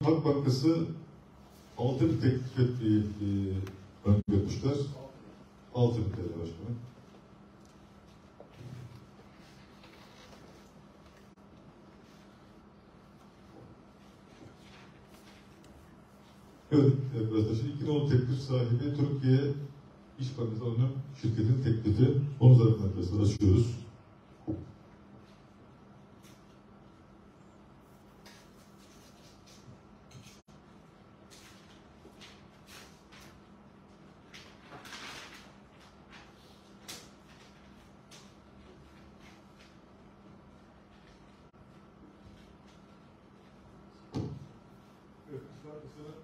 Halk Bankası 6.000 teklif ettiği öngörmüşler. 6.000 TL başkanım. Evet, arkadaşlar 2 nolu teklif sahibi Türkiye İş Bankası Anonim Şirketi'nin teklifi. Onu zaten arkadaşlar açıyoruz. Evet, İş Bankası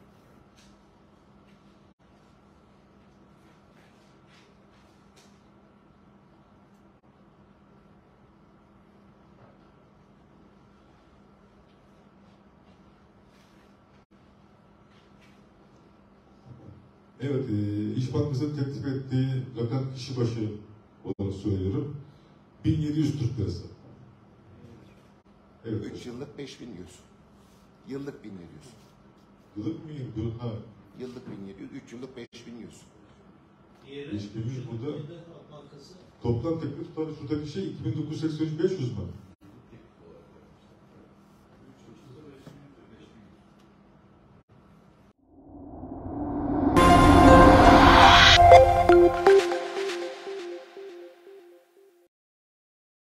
Evet, İş Bankası'nın teklif ettiği rakam kişi başı olarak söylüyorum. 1700 Türk Lirası. Evet. 3 yıllık 5.100. Yıllık 1.700. Yıllık mı? Yıllık, ha. Yıllık 1.700, 3 yıllık 5.100. 5.100 burada. Toplam teklif tutarı şuradaki şey 2983 500 mü?